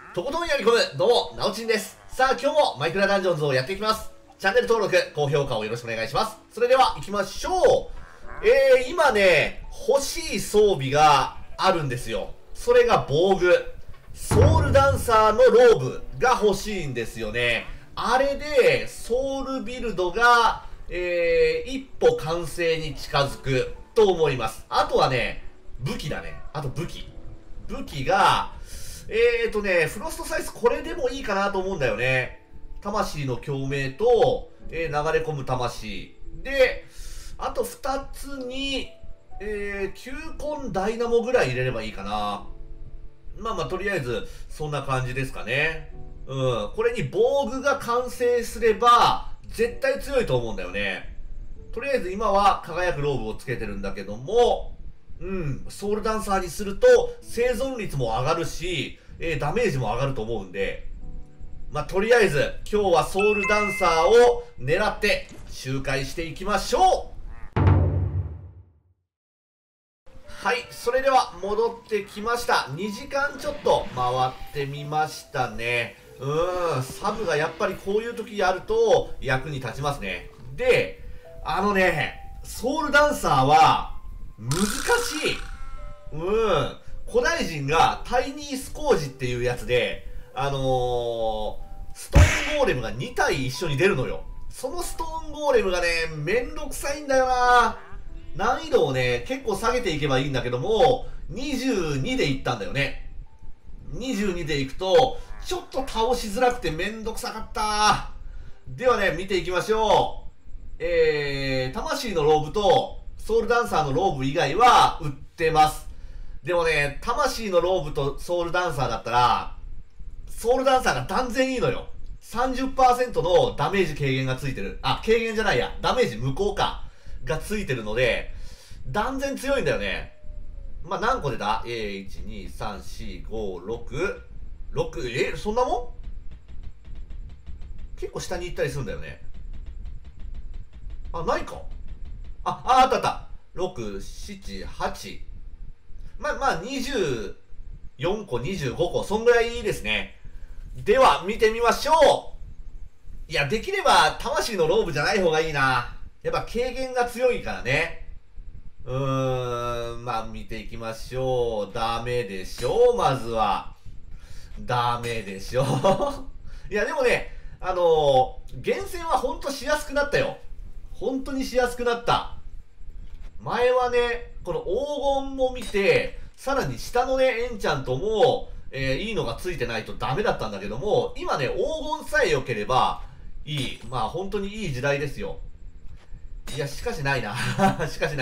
とことんやり込む、どうも、なおちんです。さあ、今日もマイクラダンジョンズをやっていきます。チャンネル登録、高評価をよろしくお願いします。それでは、行きましょう。今ね、欲しい装備があるんですよ。それが防具。ソウルダンサーのローブが欲しいんですよね。あれで、ソウルビルドが、一歩完成に近づくと思います。あとはね、武器だね。あと武器。武器が、フロストサイズこれでもいいかなと思うんだよね。魂の共鳴と、流れ込む魂。で、あと2つに、球根ダイナモぐらい入れればいいかな。まあとりあえず、そんな感じですかね。これに防具が完成すれば、絶対強いと思うんだよね。とりあえず今は輝くローブをつけてるんだけども、ソウルダンサーにすると生存率も上がるし、ダメージも上がると思うんで、とりあえず今日はソウルダンサーを狙って周回していきましょう。はい、それでは戻ってきました。2時間ちょっと回ってみましたね。サブがやっぱりこういう時やると役に立ちますね。で、ソウルダンサーは難しい。古代人がタイニースコージっていうやつで、ストーンゴーレムが2体一緒に出るのよ。そのストーンゴーレムがね、めんどくさいんだよな。難易度をね、結構下げていけばいいんだけども、22でいったんだよね。22でいくと、ちょっと倒しづらくてめんどくさかった。ではね、見ていきましょう。魂のローブと、ソウルダンサーのローブ以外は売ってます。でもね、魂のローブとソウルダンサーだったら、ソウルダンサーが断然いいのよ。30% のダメージ軽減がついてる。軽減じゃないや。ダメージ無効化がついてるので、断然強いんだよね。何個出た ?1、2、3、4、5、6、6、そんなもん結構下に行ったりするんだよね。ないか。あったあった。6、7、8。24個、25個、そんぐらいいいですね。では、見てみましょう。いや、できれば、魂のローブじゃない方がいいな。やっぱ、軽減が強いからね。見ていきましょう。ダメでしょう、まずは。ダメでしょう。いや、でもね、厳選はほんとしやすくなったよ。本当にしやすくなった。前はね、この黄金も見て、さらに下のね、エンチャントも、いいのがついてないとダメだったんだけども、今ね、黄金さえ良ければいい。本当にいい時代ですよ。いや、しかしないな。しかしない。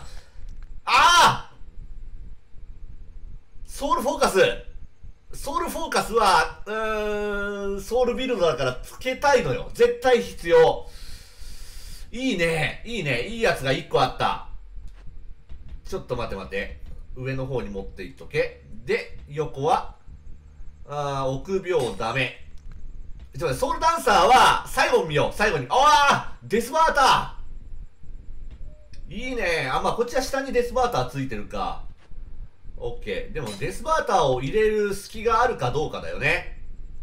ソウルフォーカス。ソウルフォーカスは、ソウルビルドだからつけたいのよ。絶対必要。いいね。いいね。いいやつが1個あった。ちょっと待って。上の方に持っていっとけ。で、横は、臆病ダメ。ソウルダンサーは、最後見よう。最後に。デスバーターいいね。こっちは下にデスバーターついてるか。オッケー。でも、デスバーターを入れる隙があるかどうかだよね。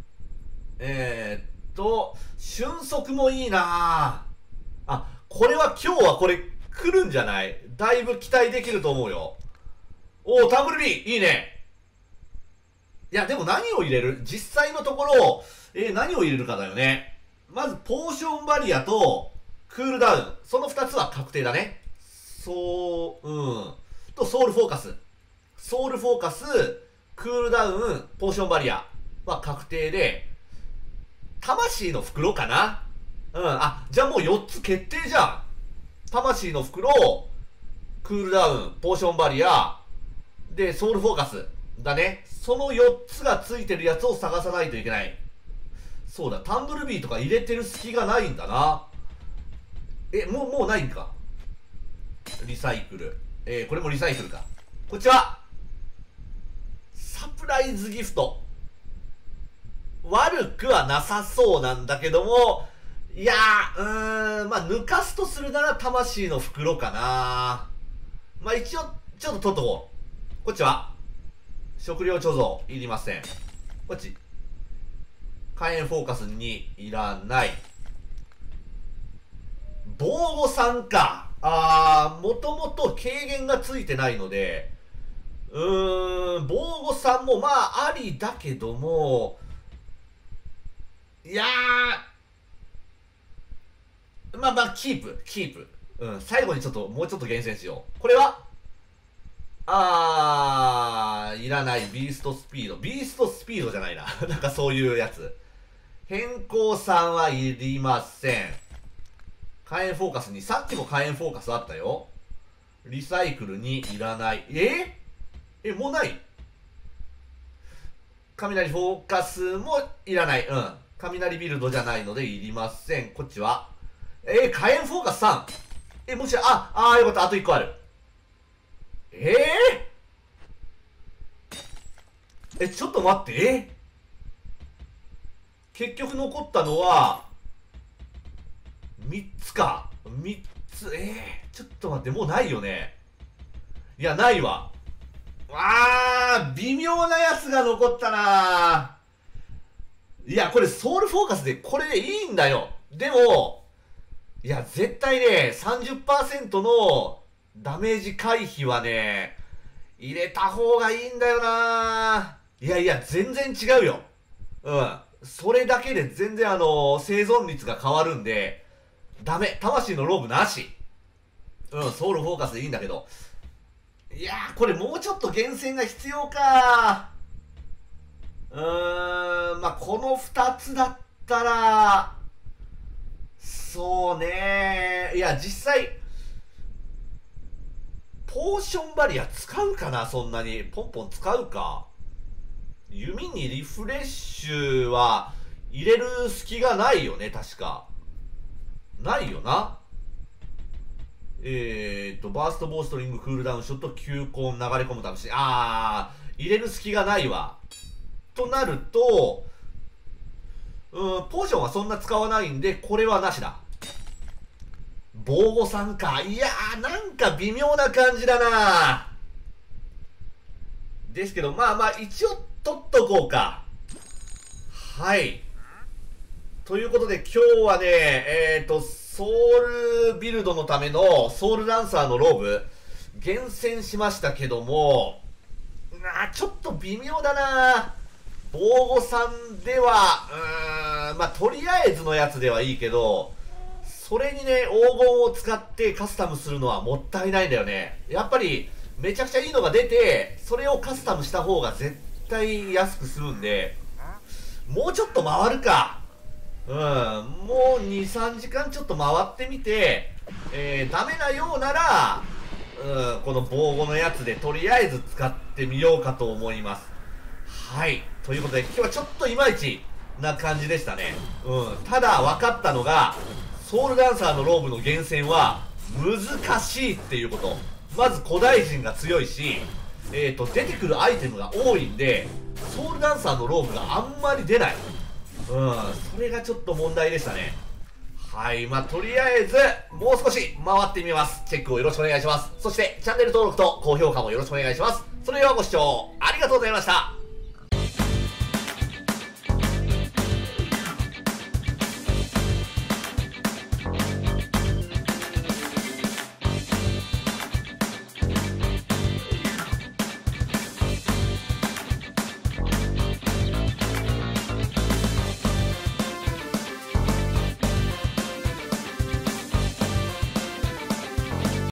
俊足もいいなぁ。これは今日はこれ来るんじゃない？だいぶ期待できると思うよ。タンブルビーいいね。いや、でも何を入れる？実際のところ、何を入れるかだよね。まず、ポーションバリアと、クールダウン。その2つは確定だね。と、ソウルフォーカス。ソウルフォーカス、クールダウン、ポーションバリアは確定で、魂の袋かな？じゃあもう4つ決定じゃん。魂の袋、クールダウン、ポーションバリア、で、ソウルフォーカス。だね。その4つがついてるやつを探さないといけない。そうだ、タンブルビーとか入れてる隙がないんだな。もうないんか。リサイクル。これもリサイクルか。こんにちは。サプライズギフト。悪くはなさそうなんだけども、いやー、抜かすとするなら魂の袋かな。一応、ちょっと取っとこう。こっちは食料貯蔵いりません。ここっち。火炎フォーカス2いらない。防護3か。もともと軽減がついてないので、防護3もまあありだけども、いやー、まあキープ。最後にもうちょっと厳選しよう。これはいらない。ビーストスピードじゃないな。なんかそういうやつ。変更3はいりません。火炎フォーカスに、さっきも火炎フォーカスあったよ。リサイクルにいらない。もうない？雷フォーカスもいらない。雷ビルドじゃないのでいりません。こっちは火炎フォーカス 3。もしよかった。あと1個ある。ちょっと待って。結局残ったのは、3つか。3つ。ちょっと待って、もうないよね。いや、ないわ。微妙なやつが残ったな。いや、これソウルフォーカスでこれでいいんだよ。でも、いや、絶対ね、30% のダメージ回避はね、入れた方がいいんだよな。いや、全然違うよ。それだけで全然生存率が変わるんで、ダメ。魂のローブなし。ソウルフォーカスでいいんだけど。いやー、これもうちょっと厳選が必要か。まあ、この2つだったら、そうね。いや、実際、ポーションバリア使うかな、そんなに。ポンポン使うか。弓にリフレッシュは入れる隙がないよね、確か。ないよな。バーストボーストリング、クールダウンショット、球根、流れ込む魂。入れる隙がないわ。となると、ポーションはそんな使わないんで、これはなしだ。防護さんか。いやー、なんか微妙な感じだな。ですけど、まあ一応取っとこうか。はい。ということで今日はね、ソウルビルドのためのソウルランサーのローブ、厳選しましたけども、ちょっと微妙だな。防護さんでは、とりあえずのやつではいいけど、それにね、黄金を使ってカスタムするのはもったいないんだよね。やっぱり、めちゃくちゃいいのが出て、それをカスタムした方が絶対安くするんで、もうちょっと回るか。もう2、3時間ちょっと回ってみて、ダメなようなら、この防護のやつでとりあえず使ってみようかと思います。はい。ということで、今日はちょっといまいちな感じでしたね。ただ分かったのが、ソウルダンサーのローブの厳選は難しいっていうこと。まず古代人が強いし、出てくるアイテムが多いんで、ソウルダンサーのローブがあんまり出ない。それがちょっと問題でしたね。はい。とりあえず、もう少し回ってみます。チェックをよろしくお願いします。そして、チャンネル登録と高評価もよろしくお願いします。それではご視聴ありがとうございました。